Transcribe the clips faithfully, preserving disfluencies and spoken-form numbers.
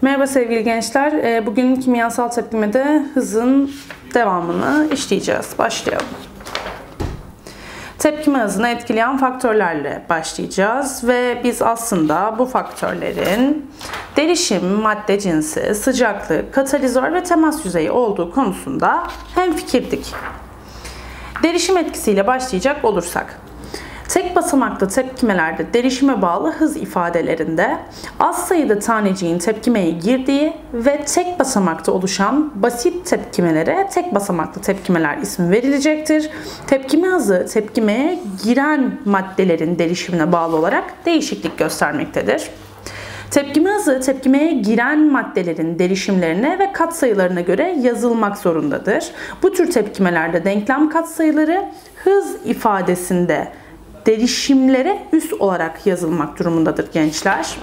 Merhaba sevgili gençler. Bugün kimyasal tepkimede hızın devamını işleyeceğiz. Başlayalım. Tepkime hızını etkileyen faktörlerle başlayacağız ve biz aslında bu faktörlerin derişim, madde cinsi, sıcaklık, katalizör ve temas yüzeyi olduğu konusunda hemfikirdik. Derişim etkisiyle başlayacak olursak, tek basamaklı tepkimelerde derişime bağlı hız ifadelerinde az sayıda taneciğin tepkimeye girdiği ve tek basamakta oluşan basit tepkimelere tek basamaklı tepkimeler ismi verilecektir. Tepkime hızı tepkimeye giren maddelerin derişimine bağlı olarak değişiklik göstermektedir. Tepkime hızı tepkimeye giren maddelerin derişimlerine ve katsayılarına göre yazılmak zorundadır. Bu tür tepkimelerde denklem katsayıları hız ifadesinde derişimlere üs olarak yazılmak durumundadır gençler.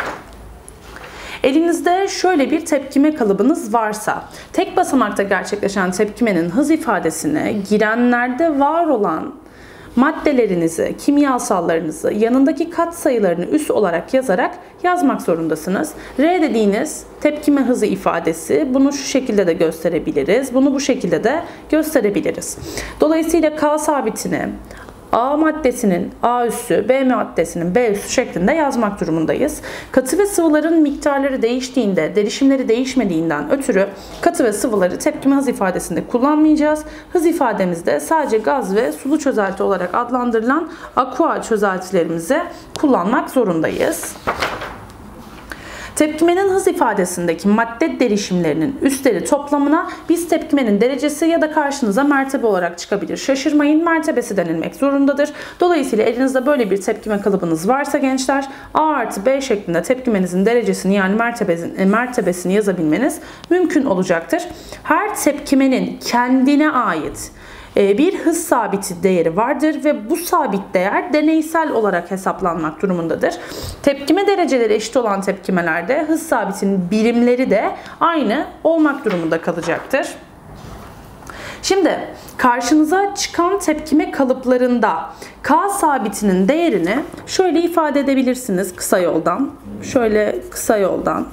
Elinizde şöyle bir tepkime kalıbınız varsa, tek basamakta gerçekleşen tepkimenin hız ifadesine girenlerde var olan maddelerinizi, kimyasallarınızı, yanındaki katsayılarını üs olarak yazarak yazmak zorundasınız. R dediğiniz tepkime hızı ifadesi, bunu şu şekilde de gösterebiliriz, bunu bu şekilde de gösterebiliriz. Dolayısıyla K sabitini A maddesinin A üssü, B maddesinin B üssü şeklinde yazmak durumundayız. Katı ve sıvıların miktarları değiştiğinde, derişimleri değişmediğinden ötürü katı ve sıvıları tepkime hız ifadesinde kullanmayacağız. Hız ifademizde sadece gaz ve sulu çözelti olarak adlandırılan aqua çözeltilerimizi kullanmak zorundayız. Tepkimenin hız ifadesindeki madde derişimlerinin üsleri toplamına biz tepkimenin derecesi ya da karşınıza mertebe olarak çıkabilir. Şaşırmayın, mertebesi denilmek zorundadır. Dolayısıyla elinizde böyle bir tepkime kalıbınız varsa gençler, A artı B şeklinde tepkimenizin derecesini yani mertebesini, mertebesini yazabilmeniz mümkün olacaktır. Her tepkimenin kendine ait bir hız sabiti değeri vardır ve bu sabit değer deneysel olarak hesaplanmak durumundadır. Tepkime dereceleri eşit olan tepkimelerde hız sabitinin birimleri de aynı olmak durumunda kalacaktır. Şimdi karşınıza çıkan tepkime kalıplarında K sabitinin değerini şöyle ifade edebilirsiniz kısa yoldan. Şöyle kısa yoldan.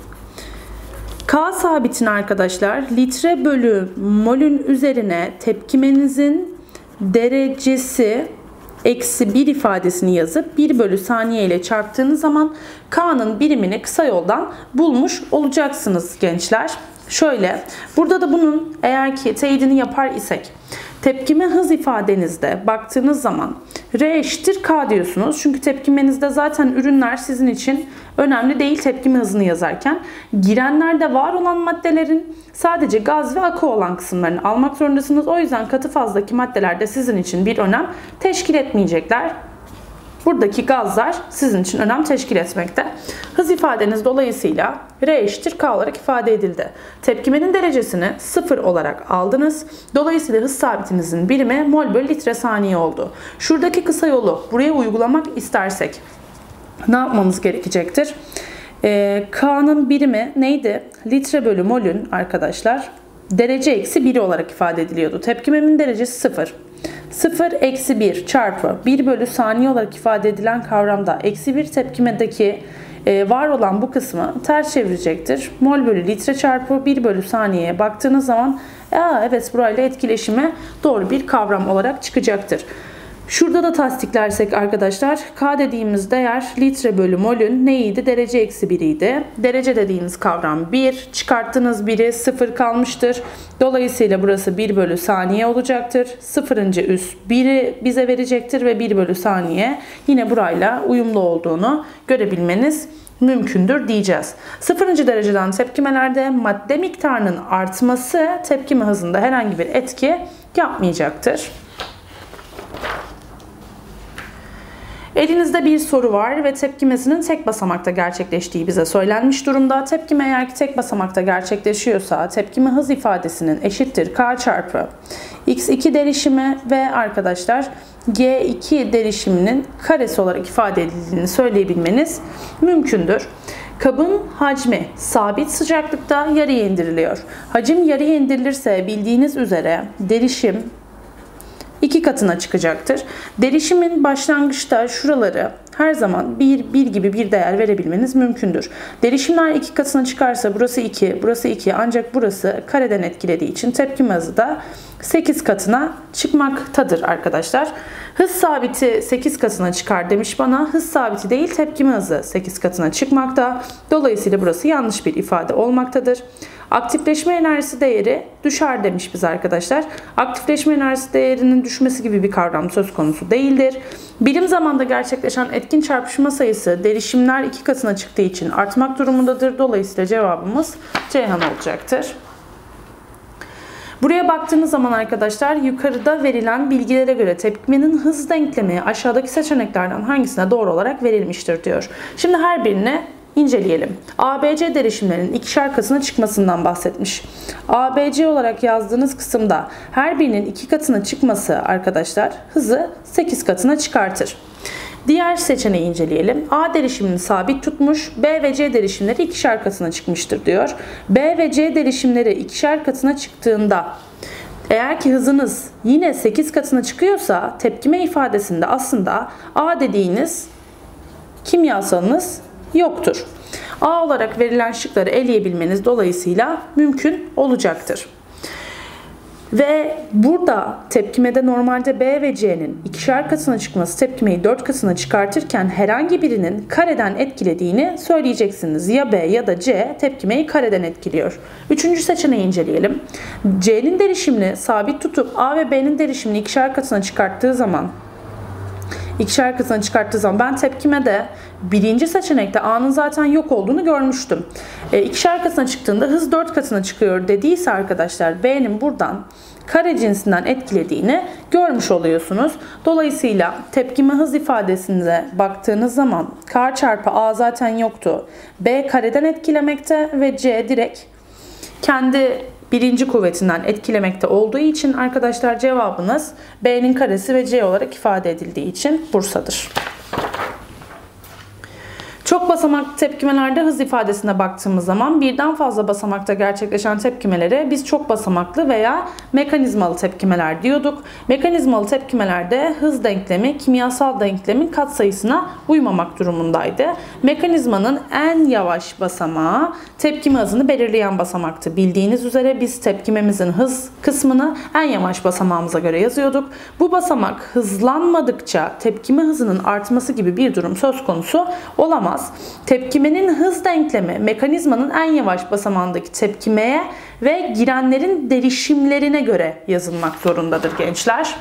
K sabitini arkadaşlar litre bölü molün üzerine tepkimenizin derecesi eksi bir ifadesini yazıp bir bölü saniye ile çarptığınız zaman K'nın birimini kısa yoldan bulmuş olacaksınız gençler. Şöyle, burada da bunun eğer ki teyidini yapar isek, tepkime hız ifadenizde baktığınız zaman R eşittir K diyorsunuz. Çünkü tepkimenizde zaten ürünler sizin için önemli değil tepkime hızını yazarken. Girenlerde var olan maddelerin sadece gaz ve akı olan kısımlarını almak zorundasınız. O yüzden katı fazdaki maddeler de sizin için bir önem teşkil etmeyecekler. Buradaki gazlar sizin için önem teşkil etmekte. Hız ifadeniz dolayısıyla R eşittir K olarak ifade edildi. Tepkimenin derecesini sıfır olarak aldınız. Dolayısıyla hız sabitinizin birimi mol bölü litre saniye oldu. Şuradaki kısa yolu buraya uygulamak istersek ne yapmamız gerekecektir? Ee, K'nın birimi neydi? Litre bölü molün arkadaşlar derece eksi biri olarak ifade ediliyordu. Tepkimemin derecesi sıfır. sıfır eksi bir çarpı bir bölü saniye olarak ifade edilen kavramda eksi bir tepkimedeki e, var olan bu kısmı ters çevirecektir. Mol bölü litre çarpı bir bölü saniyeye baktığınız zaman Aa, evet burayla etkileşime doğru bir kavram olarak çıkacaktır. Şurada da tasdiklersek arkadaşlar K dediğimiz değer litre bölü molün neydi? Derece eksi biriydi. Derece dediğimiz kavram bir. Çıkarttığınız biri sıfır kalmıştır. Dolayısıyla burası bir bölü saniye olacaktır. Sıfırıncı üs biri bize verecektir ve bir bölü saniye yine burayla uyumlu olduğunu görebilmeniz mümkündür diyeceğiz. Sıfırıncı dereceden tepkimelerde madde miktarının artması tepkime hızında herhangi bir etki yapmayacaktır. Elinizde bir soru var ve tepkimesinin tek basamakta gerçekleştiği bize söylenmiş durumda. Tepkime eğer ki tek basamakta gerçekleşiyorsa tepkime hız ifadesinin eşittir K çarpı X iki derişimi ve arkadaşlar G iki derişiminin karesi olarak ifade edildiğini söyleyebilmeniz mümkündür. Kabın hacmi sabit sıcaklıkta yarıya indiriliyor. Hacim yarıya indirilirse bildiğiniz üzere derişim iki katına çıkacaktır. Derişimin başlangıçta şuraları her zaman bir, bir gibi bir değer verebilmeniz mümkündür. Derişimler iki katına çıkarsa burası iki, burası iki, ancak burası kareden etkilediği için tepkime hızı da sekiz katına çıkmaktadır arkadaşlar. Hız sabiti sekiz katına çıkar demiş bana. Hız sabiti değil, tepkime hızı sekiz katına çıkmakta. Dolayısıyla burası yanlış bir ifade olmaktadır. Aktifleşme enerjisi değeri düşer demiş biz arkadaşlar. Aktifleşme enerjisi değerinin düşmesi gibi bir kavram söz konusu değildir. Birim zamanda gerçekleşen etkin çarpışma sayısı derişimler iki katına çıktığı için artmak durumundadır. Dolayısıyla cevabımız Ceyhan olacaktır. Buraya baktığınız zaman arkadaşlar yukarıda verilen bilgilere göre tepkimenin hız denklemi aşağıdaki seçeneklerden hangisine doğru olarak verilmiştir diyor. Şimdi her birini inceleyelim. A B C derişimlerinin ikişer katına çıkmasından bahsetmiş. A B C olarak yazdığınız kısımda her birinin iki katına çıkması arkadaşlar hızı sekiz katına çıkartır. Diğer seçeneği inceleyelim. A derişimini sabit tutmuş, B ve C derişimleri ikişer katına çıkmıştır diyor. B ve C derişimleri ikişer katına çıktığında eğer ki hızınız yine sekiz katına çıkıyorsa tepkime ifadesinde aslında A dediğiniz kimyasalınız yoktur. A olarak verilen şıkları eleyebilmeniz dolayısıyla mümkün olacaktır. Ve burada tepkimede normalde B ve C'nin ikişer katına çıkması tepkimeyi dört katına çıkartırken herhangi birinin kareden etkilediğini söyleyeceksiniz. Ya B ya da C tepkimeyi kareden etkiliyor. Üçüncü seçeneği inceleyelim. C'nin derişimini sabit tutup A ve B'nin derişimini ikişer katına çıkarttığı zaman İkişer katına çıkarttığı zaman ben tepkimede birinci seçenekte A'nın zaten yok olduğunu görmüştüm. E, ikişer katına çıktığında hız dört katına çıkıyor dediyse arkadaşlar B'nin buradan kare cinsinden etkilediğini görmüş oluyorsunuz. Dolayısıyla tepkime hız ifadesinde baktığınız zaman K çarpı A zaten yoktu. B kareden etkilemekte ve C direkt kendi birinci kuvvetinden etkilemekte olduğu için arkadaşlar cevabınız B'nin karesi ve C olarak ifade edildiği için Bursa'dır. Çok basamaklı tepkimelerde hız ifadesine baktığımız zaman birden fazla basamakta gerçekleşen tepkimelere biz çok basamaklı veya mekanizmalı tepkimeler diyorduk. Mekanizmalı tepkimelerde hız denklemi kimyasal denklemin katsayısına uymamak durumundaydı. Mekanizmanın en yavaş basamağı tepkime hızını belirleyen basamaktı. Bildiğiniz üzere biz tepkimemizin hız kısmını en yavaş basamağımıza göre yazıyorduk. Bu basamak hızlanmadıkça tepkime hızının artması gibi bir durum söz konusu olamaz. Tepkimenin hız denklemi mekanizmanın en yavaş basamağındaki tepkimeye ve girenlerin derişimlerine göre yazılmak zorundadır gençler.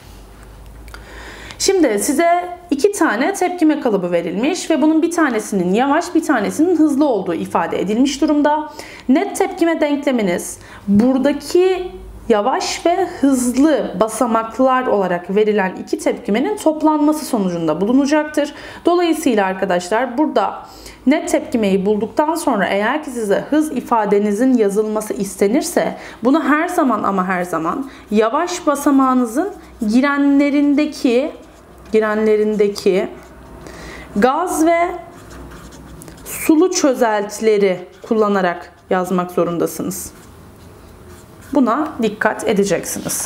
Şimdi size iki tane tepkime kalıbı verilmiş ve bunun bir tanesinin yavaş bir tanesinin hızlı olduğu ifade edilmiş durumda. Net tepkime denkleminiz buradaki yavaş ve hızlı basamaklar olarak verilen iki tepkimenin toplanması sonucunda bulunacaktır. Dolayısıyla arkadaşlar burada net tepkimeyi bulduktan sonra eğer ki size hız ifadenizin yazılması istenirse bunu her zaman ama her zaman yavaş basamağınızın girenlerindeki girenlerindeki gaz ve sulu çözeltileri kullanarak yazmak zorundasınız. Buna dikkat edeceksiniz.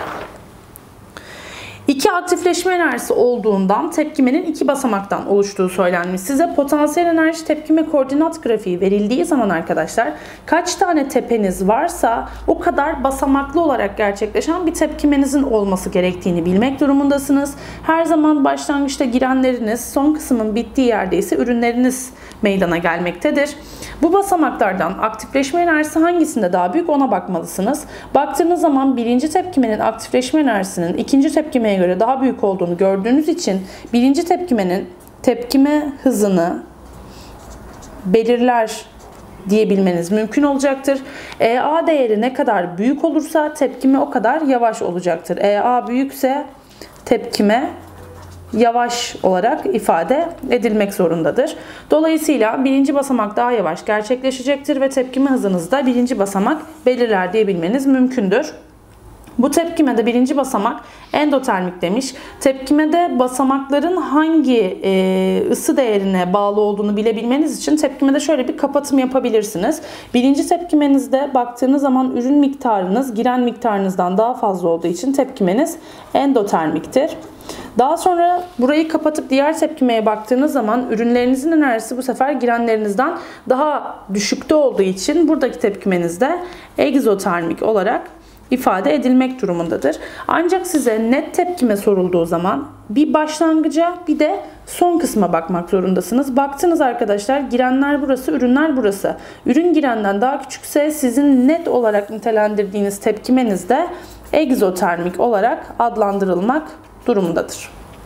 İki aktifleşme enerjisi olduğundan tepkimenin iki basamaktan oluştuğu söylenmiş. Size potansiyel enerji tepkime koordinat grafiği verildiği zaman arkadaşlar kaç tane tepeniz varsa o kadar basamaklı olarak gerçekleşen bir tepkimenizin olması gerektiğini bilmek durumundasınız. Her zaman başlangıçta girenleriniz, son kısmın bittiği yerde ise ürünleriniz meydana gelmektedir. Bu basamaklardan aktifleşme enerjisi hangisinde daha büyük ona bakmalısınız. Baktığınız zaman birinci tepkimenin aktifleşme enerjisinin ikinci tepkimeye göre daha büyük olduğunu gördüğünüz için birinci tepkimenin tepkime hızını belirler diyebilmeniz mümkün olacaktır. E A değeri ne kadar büyük olursa tepkime o kadar yavaş olacaktır. E A büyükse tepkime yavaş olarak ifade edilmek zorundadır. Dolayısıyla birinci basamak daha yavaş gerçekleşecektir ve tepkime hızınızı da birinci basamak belirler diyebilmeniz mümkündür. Bu tepkimede birinci basamak endotermik demiş. Tepkimede basamakların hangi e, ısı değerine bağlı olduğunu bilebilmeniz için tepkimede şöyle bir kapatım yapabilirsiniz. Birinci tepkimenizde baktığınız zaman ürün miktarınız giren miktarınızdan daha fazla olduğu için tepkimeniz endotermiktir. Daha sonra burayı kapatıp diğer tepkimeye baktığınız zaman ürünlerinizin enerjisi bu sefer girenlerinizden daha düşükte olduğu için buradaki tepkimenizde egzotermik olarak ifade edilmek durumundadır. Ancak size net tepkime sorulduğu zaman bir başlangıca bir de son kısma bakmak zorundasınız. Baktınız arkadaşlar, girenler burası, ürünler burası. Ürün girenden daha küçükse sizin net olarak nitelendirdiğiniz tepkimeniz de egzotermik olarak adlandırılmak durumundadır.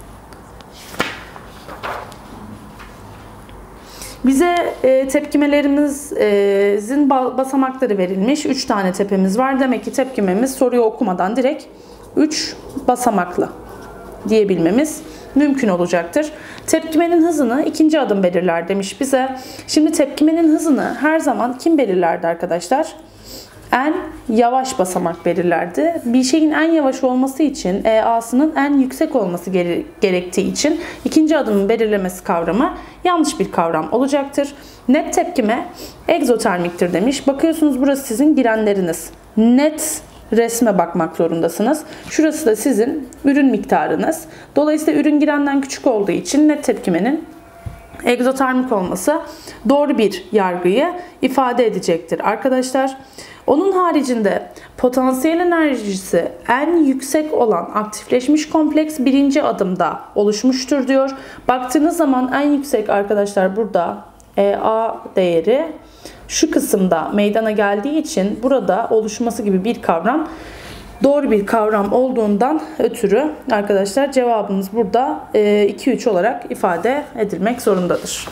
Bize e, tepkimelerimizin basamakları verilmiş. üç tane tepemiz var. Demek ki tepkimemiz soruyu okumadan direkt üç basamaklı diyebilmemiz mümkün olacaktır. Tepkimenin hızını ikinci adım belirler demiş bize. Şimdi tepkimenin hızını her zaman kim belirlerdi arkadaşlar? En yavaş basamak belirlerdi. Bir şeyin en yavaş olması için E A'sının en yüksek olması gere gerektiği için ikinci adımın belirlemesi kavramı yanlış bir kavram olacaktır. Net tepkime egzotermiktir demiş. Bakıyorsunuz, burası sizin girenleriniz. Net resme bakmak zorundasınız. Şurası da sizin ürün miktarınız. Dolayısıyla ürün girenden küçük olduğu için net tepkimenin egzotermik olması doğru bir yargıyı ifade edecektir arkadaşlar. Onun haricinde potansiyel enerjisi en yüksek olan aktifleşmiş kompleks birinci adımda oluşmuştur diyor. Baktığınız zaman en yüksek arkadaşlar burada E A değeri şu kısımda meydana geldiği için burada oluşması gibi bir kavram doğru bir kavram olduğundan ötürü arkadaşlar cevabımız burada iki üç olarak ifade edilmek zorundadır.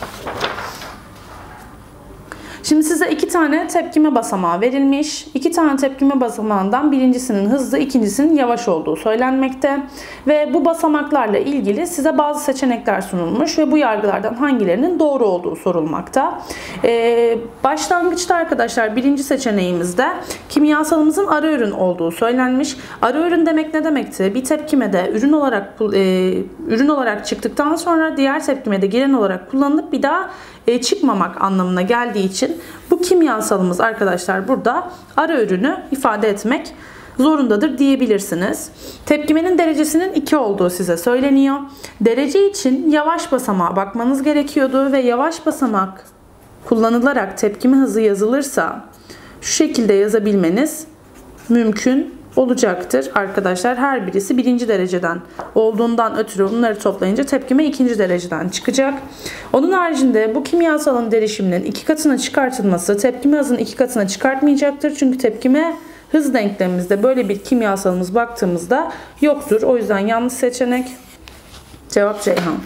Şimdi size iki tane tepkime basamağı verilmiş. İki tane tepkime basamağından birincisinin hızlı, ikincisinin yavaş olduğu söylenmekte. Ve bu basamaklarla ilgili size bazı seçenekler sunulmuş ve bu yargılardan hangilerinin doğru olduğu sorulmakta. Ee, başlangıçta arkadaşlar birinci seçeneğimizde kimyasalımızın ara ürün olduğu söylenmiş. Ara ürün demek ne demekti? Bir tepkimede ürün olarak e, ürün olarak çıktıktan sonra diğer tepkimede giren olarak kullanılıp bir daha e, çıkmamak anlamına geldiği için bu kimyasalımız arkadaşlar burada ara ürünü ifade etmek zorundadır diyebilirsiniz. Tepkimenin derecesinin iki olduğu size söyleniyor. Derece için yavaş basamağa bakmanız gerekiyordu ve yavaş basamak kullanılarak tepkime hızı yazılırsa şu şekilde yazabilmeniz mümkün olacaktır arkadaşlar. Her birisi birinci dereceden olduğundan ötürü bunları toplayınca tepkime ikinci dereceden çıkacak. Onun haricinde bu kimyasalın derişiminin iki katına çıkartılması tepkime hızını iki katına çıkartmayacaktır. Çünkü tepkime hız denklemimizde böyle bir kimyasalımız baktığımızda yoktur. O yüzden yanlış seçenek. Cevap Ceyhan.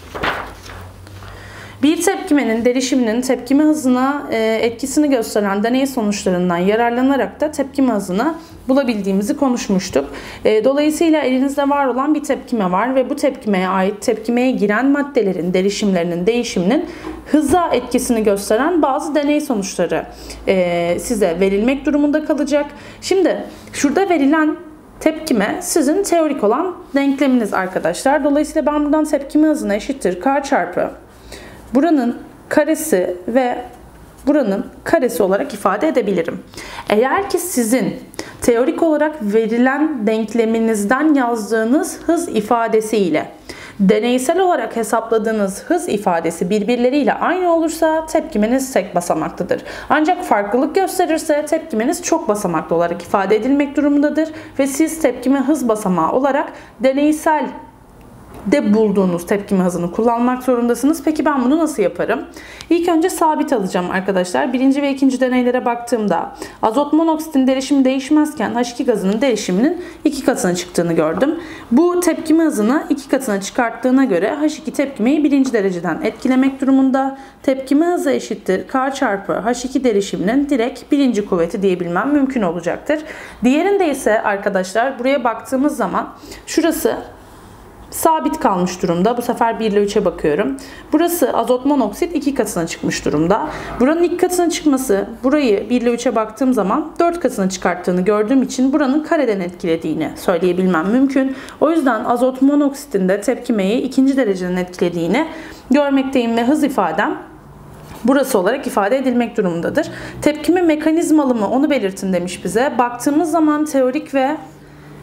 Bir tepkimenin derişiminin tepkime hızına etkisini gösteren deney sonuçlarından yararlanarak da tepkime hızını bulabildiğimizi konuşmuştuk. Dolayısıyla elinizde var olan bir tepkime var ve bu tepkimeye ait tepkimeye giren maddelerin derişimlerinin değişiminin hıza etkisini gösteren bazı deney sonuçları size verilmek durumunda kalacak. Şimdi şurada verilen tepkime sizin teorik olan denkleminiz arkadaşlar. Dolayısıyla ben buradan tepkime hızına eşittir K çarpı buranın karesi ve buranın karesi olarak ifade edebilirim. Eğer ki sizin teorik olarak verilen denkleminizden yazdığınız hız ifadesiyle deneysel olarak hesapladığınız hız ifadesi birbirleriyle aynı olursa tepkimeniz tek basamaklıdır. Ancak farklılık gösterirse tepkimeniz çok basamaklı olarak ifade edilmek durumundadır ve siz tepkime hız basamağı olarak deneysel de bulduğunuz tepkime hızını kullanmak zorundasınız. Peki ben bunu nasıl yaparım? İlk önce sabit alacağım arkadaşlar. Birinci ve ikinci deneylere baktığımda azot monoksitin derişimi değişmezken H iki gazının derişiminin iki katına çıktığını gördüm. Bu tepkime hızını iki katına çıkarttığına göre H iki tepkimeyi birinci dereceden etkilemek durumunda. Tepkime hızı eşittir K çarpı H iki derişiminin direkt birinci kuvveti diyebilmem mümkün olacaktır. Diğerinde ise arkadaşlar buraya baktığımız zaman şurası sabit kalmış durumda. Bu sefer bir ile üçe bakıyorum. Burası azot monoksit iki katına çıkmış durumda. Buranın iki katına çıkması burayı bir ile üçe baktığım zaman dört katına çıkarttığını gördüğüm için buranın kareden etkilediğini söyleyebilmem mümkün. O yüzden azot monoksitin de tepkimeyi ikinci dereceden etkilediğini görmekteyim ve hız ifadem burası olarak ifade edilmek durumundadır. Tepkime mekanizmalı mı onu belirtin demiş bize. Baktığımız zaman teorik ve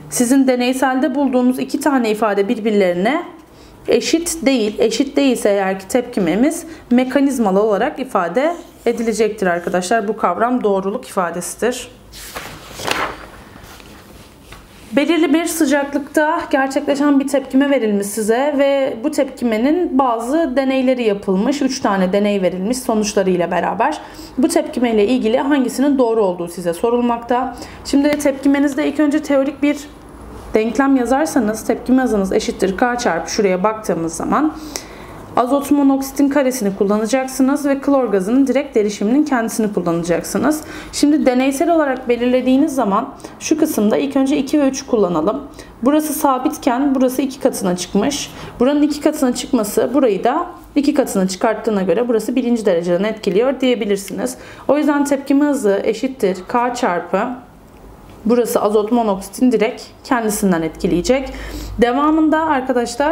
sizin deneyselde bulduğunuz iki tane ifade birbirlerine eşit değil. Eşit değilse eğer ki tepkimemiz mekanizmalı olarak ifade edilecektir arkadaşlar. Bu kavram doğruluk ifadesidir. Belirli bir sıcaklıkta gerçekleşen bir tepkime verilmiş size ve bu tepkimenin bazı deneyleri yapılmış. üç tane deney verilmiş sonuçlarıyla beraber. Bu tepkime ile ilgili hangisinin doğru olduğu size sorulmakta. Şimdi tepkimenizde ilk önce teorik bir denklem yazarsanız tepkime hızınız eşittir K çarpı şuraya baktığımız zaman azot monoksitin karesini kullanacaksınız ve klor gazının direkt derişiminin kendisini kullanacaksınız. Şimdi deneysel olarak belirlediğiniz zaman şu kısımda ilk önce iki ve üç kullanalım. Burası sabitken burası iki katına çıkmış. Buranın iki katına çıkması burayı da iki katına çıkarttığına göre burası birinci dereceden etkiliyor diyebilirsiniz. O yüzden tepkime hızı eşittir K çarpı burası azot monoksitin direkt kendisinden etkileyecek. Devamında arkadaşlar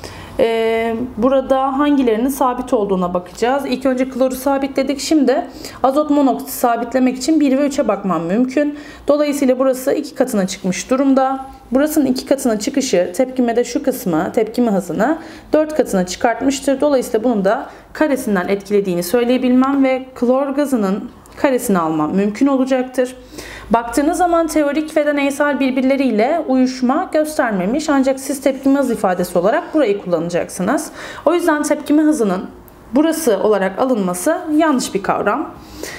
Ee, burada hangilerinin sabit olduğuna bakacağız. İlk önce kloru sabitledik. Şimdi azot monoksit sabitlemek için bir ve üçe bakmam mümkün. Dolayısıyla burası iki katına çıkmış durumda. Burasının iki katına çıkışı tepkimede şu kısmı, tepkime hızını dört katına çıkartmıştır. Dolayısıyla bunun da karesinden etkilediğini söyleyebilmem ve klor gazının karesini almam mümkün olacaktır. Baktığınız zaman teorik ve deneysel birbirleriyle uyuşma göstermemiş. Ancak siz tepkime hız ifadesi olarak burayı kullanacaksınız. O yüzden tepkime hızının burası olarak alınması yanlış bir kavram.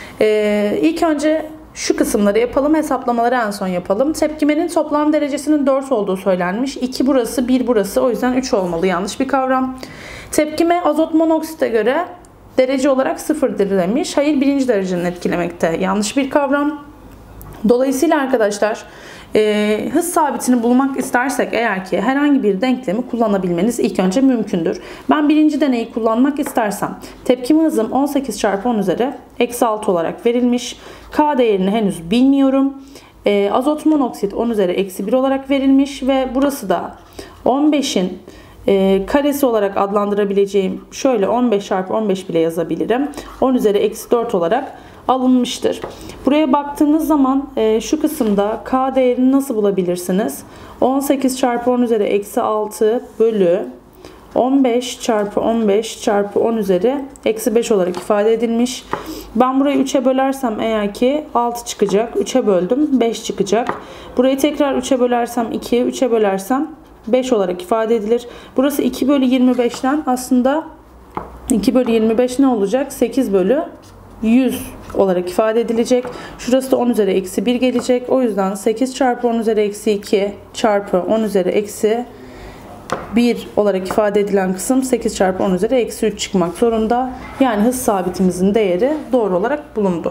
Ee, ilk önce şu kısımları yapalım. Hesaplamaları en son yapalım. Tepkimenin toplam derecesinin dört olduğu söylenmiş. iki burası, bir burası. O yüzden üç olmalı. Yanlış bir kavram. Tepkime azot monoksite göre derece olarak sıfırdır demiş. Hayır, birinci derecenin etkilemekte. Yanlış bir kavram. Dolayısıyla arkadaşlar e, hız sabitini bulmak istersek eğer ki herhangi bir denklemi kullanabilmeniz ilk önce mümkündür. Ben birinci deneyi kullanmak istersem tepkime hızım on sekiz çarpı on üzeri eksi altı olarak verilmiş. K değerini henüz bilmiyorum. E, azot monoksit on üzeri eksi bir olarak verilmiş ve burası da on beşin e, karesi olarak adlandırabileceğim şöyle on beş çarpı on beş bile yazabilirim. on üzeri eksi dört olarak alınmıştır. Buraya baktığınız zaman e, şu kısımda K değerini nasıl bulabilirsiniz? on sekiz çarpı on üzeri eksi altı bölü on beş çarpı on beş çarpı on üzeri eksi beş olarak ifade edilmiş. Ben burayı üçe bölersem eğer ki altı çıkacak. üçe böldüm beş çıkacak. Burayı tekrar üçe bölersem ikiye, üçe bölersem beş olarak ifade edilir. Burası iki bölü yirmi beşten aslında iki bölü yirmi beş ne olacak? sekiz bölü yüz olarak ifade edilecek. Şurası da on üzeri eksi bir gelecek. O yüzden sekiz çarpı on üzeri eksi iki çarpı on üzeri eksi bir olarak ifade edilen kısım sekiz çarpı on üzeri eksi üç çıkmak zorunda. Yani hız sabitimizin değeri doğru olarak bulundu.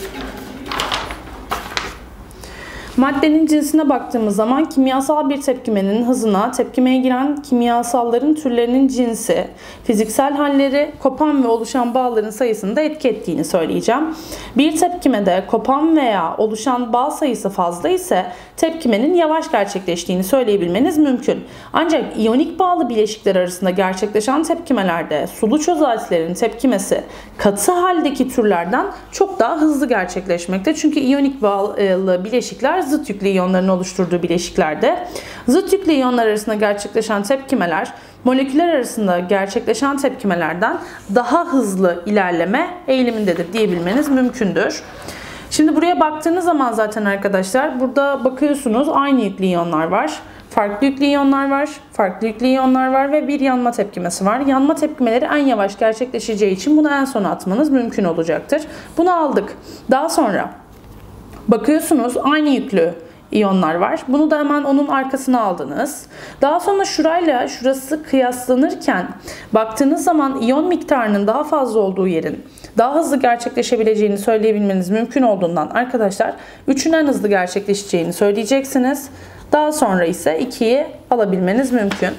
Maddenin cinsine baktığımız zaman kimyasal bir tepkimenin hızına tepkimeye giren kimyasalların türlerinin cinsi, fiziksel halleri, kopan ve oluşan bağların sayısını da etki ettiğini söyleyeceğim. Bir tepkimede kopan veya oluşan bağ sayısı fazla ise tepkimenin yavaş gerçekleştiğini söyleyebilmeniz mümkün. Ancak iyonik bağlı bileşikler arasında gerçekleşen tepkimelerde sulu çözeltilerin tepkimesi katı haldeki türlerden çok daha hızlı gerçekleşmekte. Çünkü iyonik bağlı bileşikler zıt yüklü iyonların oluşturduğu bileşiklerde. Zıt yüklü iyonlar arasında gerçekleşen tepkimeler moleküller arasında gerçekleşen tepkimelerden daha hızlı ilerleme eğilimindedir diyebilmeniz mümkündür. Şimdi buraya baktığınız zaman zaten arkadaşlar burada bakıyorsunuz aynı yüklü iyonlar var. Farklı yüklü iyonlar var, farklı yüklü iyonlar var ve bir yanma tepkimesi var. Yanma tepkimeleri en yavaş gerçekleşeceği için bunu en sona atmanız mümkün olacaktır. Bunu aldık. Daha sonra bakıyorsunuz aynı yüklü iyonlar var. Bunu da hemen onun arkasına aldınız. Daha sonra şurayla şurası kıyaslanırken baktığınız zaman iyon miktarının daha fazla olduğu yerin daha hızlı gerçekleşebileceğini söyleyebilmeniz mümkün olduğundan arkadaşlar üçün en hızlı gerçekleşeceğini söyleyeceksiniz. Daha sonra ise ikiyi alabilmeniz mümkün.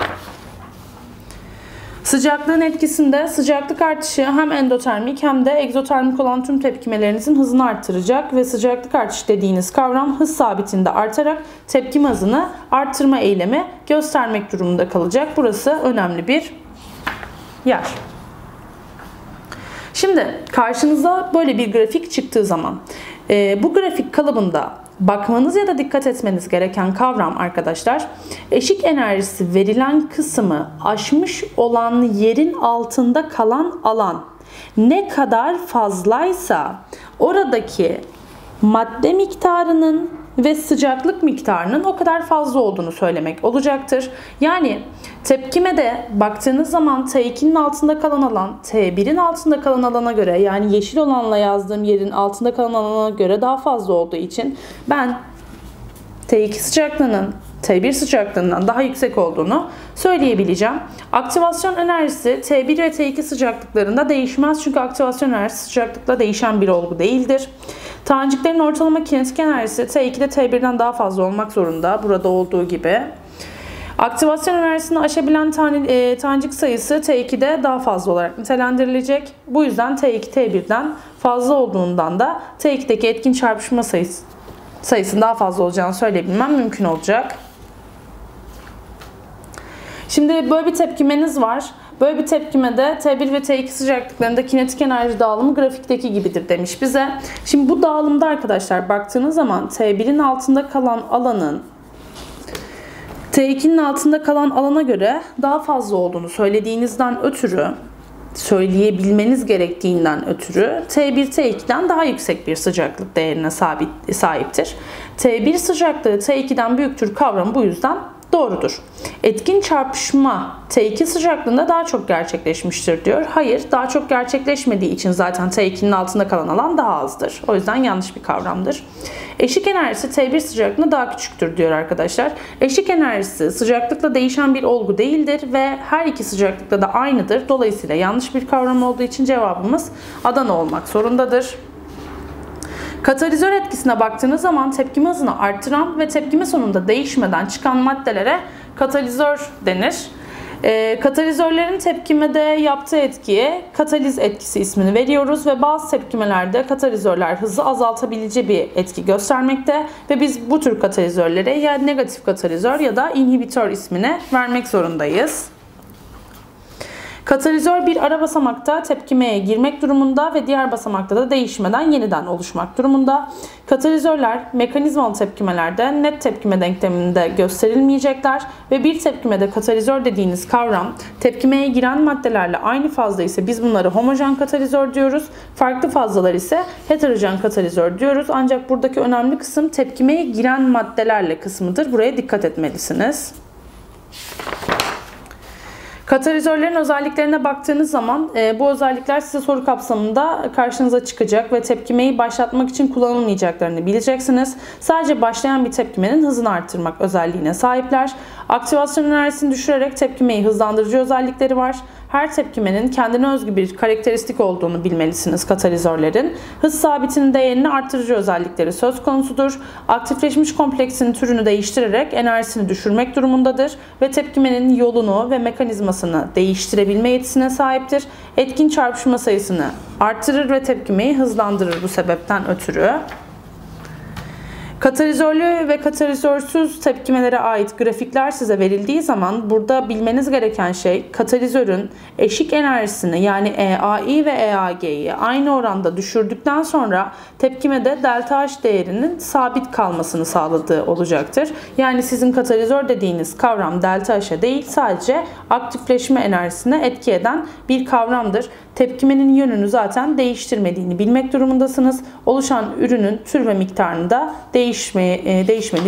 Sıcaklığın etkisinde sıcaklık artışı hem endotermik hem de egzotermik olan tüm tepkimelerinizin hızını artıracak ve sıcaklık artışı dediğiniz kavram hız sabitinde artarak tepkime hızını artırma eylemi göstermek durumunda kalacak. Burası önemli bir yer. Şimdi karşınıza böyle bir grafik çıktığı zaman E, bu grafik kalıbında bakmanız ya da dikkat etmeniz gereken kavram arkadaşlar, eşik enerjisi verilen kısmı aşmış olan yerin altında kalan alan ne kadar fazlaysa oradaki madde miktarının ve sıcaklık miktarının o kadar fazla olduğunu söylemek olacaktır. Yani tepkimede baktığınız zaman T ikinin altında kalan alan T birin altında kalan alana göre, yani yeşil olanla yazdığım yerin altında kalan alana göre daha fazla olduğu için ben T iki sıcaklığının T bir sıcaklığından daha yüksek olduğunu söyleyebileceğim. Aktivasyon enerjisi T bir ve T iki sıcaklıklarında değişmez. Çünkü aktivasyon enerjisi sıcaklıkla değişen bir olgu değildir. Taneciklerin ortalama kinetik enerjisi T ikide T birden daha fazla olmak zorunda. Burada olduğu gibi. Aktivasyon enerjisini aşabilen tane, e, tanecik sayısı T ikide daha fazla olarak nitelendirilecek. Bu yüzden T iki T birden fazla olduğundan da T ikideki etkin çarpışma sayısı sayısının daha fazla olacağını söyleyebilmem mümkün olacak. Şimdi böyle bir tepkimeniz var. Böyle bir tepkimede T bir ve T iki sıcaklıklarında kinetik enerji dağılımı grafikteki gibidir demiş bize. Şimdi bu dağılımda arkadaşlar baktığınız zaman T birin altında kalan alanın T ikinin altında kalan alana göre daha fazla olduğunu söylediğinizden ötürü, söyleyebilmeniz gerektiğinden ötürü T bir T ikiden daha yüksek bir sıcaklık değerine sahiptir. T bir sıcaklığı T ikiden büyüktür kavramı bu yüzden doğrudur. Etkin çarpışma T iki sıcaklığında daha çok gerçekleşmiştir diyor. Hayır, daha çok gerçekleşmediği için zaten T ikinin altında kalan alan daha azdır. O yüzden yanlış bir kavramdır. Eşik enerjisi T bir sıcaklığında daha küçüktür diyor arkadaşlar. Eşik enerjisi sıcaklıkla değişen bir olgu değildir ve her iki sıcaklıkta da aynıdır. Dolayısıyla yanlış bir kavram olduğu için cevabımız Adana olmak zorundadır. Katalizör etkisine baktığınız zaman tepkime hızını arttıran ve tepkime sonunda değişmeden çıkan maddelere katalizör denir. E, katalizörlerin tepkimede yaptığı etkiye kataliz etkisi ismini veriyoruz ve bazı tepkimelerde katalizörler hızı azaltabileceği bir etki göstermekte ve biz bu tür katalizörlere ya negatif katalizör ya da inhibitör ismini vermek zorundayız. Katalizör bir ara basamakta tepkimeye girmek durumunda ve diğer basamakta da değişmeden yeniden oluşmak durumunda. Katalizörler mekanizmalı tepkimelerde net tepkime denkleminde gösterilmeyecekler ve bir tepkimede katalizör dediğiniz kavram tepkimeye giren maddelerle aynı fazla ise biz bunları homojen katalizör diyoruz. Farklı fazlalar ise heterojen katalizör diyoruz. Ancak buradaki önemli kısım tepkimeye giren maddelerle kısmıdır. Buraya dikkat etmelisiniz. Katalizörlerin özelliklerine baktığınız zaman e, bu özellikler size soru kapsamında karşınıza çıkacak ve tepkimeyi başlatmak için kullanılmayacaklarını bileceksiniz. Sadece başlayan bir tepkimenin hızını arttırmak özelliğine sahipler. Aktivasyon enerjisini düşürerek tepkimeyi hızlandırıcı özellikleri var. Her tepkimenin kendine özgü bir karakteristik olduğunu bilmelisiniz katalizörlerin. Hız sabitinin değerini arttırıcı özellikleri söz konusudur. Aktifleşmiş kompleksin türünü değiştirerek enerjisini düşürmek durumundadır ve tepkimenin yolunu ve mekanizmasını değiştirebilme yetisine sahiptir. Etkin çarpışma sayısını arttırır ve tepkimeyi hızlandırır bu sebepten ötürü. Katalizörlü ve katalizörsüz tepkimelere ait grafikler size verildiği zaman burada bilmeniz gereken şey katalizörün eşik enerjisini yani E A I ve E A G'yi aynı oranda düşürdükten sonra tepkimede delta H değerinin sabit kalmasını sağladığı olacaktır. Yani sizin katalizör dediğiniz kavram delta H'e değil sadece aktifleşme enerjisine etki eden bir kavramdır. Tepkimenin yönünü zaten değiştirmediğini bilmek durumundasınız. Oluşan ürünün tür ve miktarında değişme, değişmediği.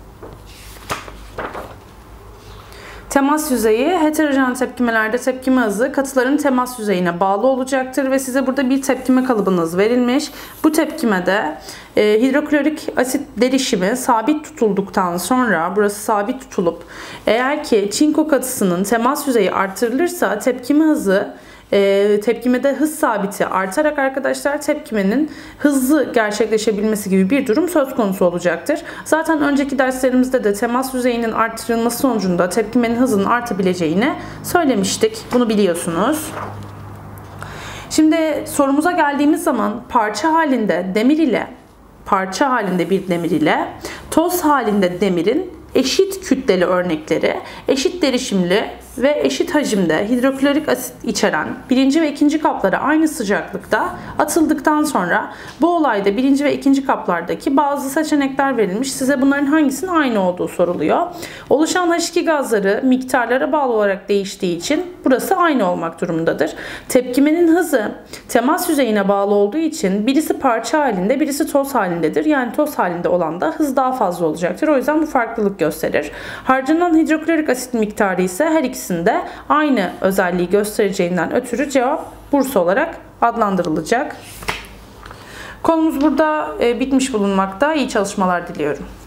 Temas yüzeyi, heterojen tepkimelerde tepkime hızı katıların temas yüzeyine bağlı olacaktır ve size burada bir tepkime kalıbınız verilmiş. Bu tepkimede e, hidroklorik asit derişimi sabit tutulduktan sonra, burası sabit tutulup eğer ki çinko katısının temas yüzeyi artırılırsa tepkime hızı E, tepkimede hız sabiti artarak arkadaşlar tepkimenin hızlı gerçekleşebilmesi gibi bir durum söz konusu olacaktır. Zaten önceki derslerimizde de temas yüzeyinin artırılması sonucunda tepkimenin hızının artabileceğini söylemiştik. Bunu biliyorsunuz. Şimdi sorumuza geldiğimiz zaman parça halinde demir ile parça halinde bir demir ile toz halinde demirin eşit kütleli örnekleri, eşit derişimli ve eşit hacimde hidroklorik asit içeren birinci ve ikinci kaplara aynı sıcaklıkta atıldıktan sonra bu olayda birinci ve ikinci kaplardaki bazı seçenekler verilmiş. Size bunların hangisinin aynı olduğu soruluyor. Oluşan H iki gazları miktarlara bağlı olarak değiştiği için burası aynı olmak durumundadır. Tepkimenin hızı temas yüzeyine bağlı olduğu için birisi parça halinde, birisi toz halindedir. Yani toz halinde olan da hız daha fazla olacaktır. O yüzden bu farklılık gösterir. Harcanan hidroklorik asit miktarı ise her ikisinde aynı özelliği göstereceğinden ötürü cevap Bursa olarak adlandırılacak. Konumuz burada bitmiş bulunmakta. İyi çalışmalar diliyorum.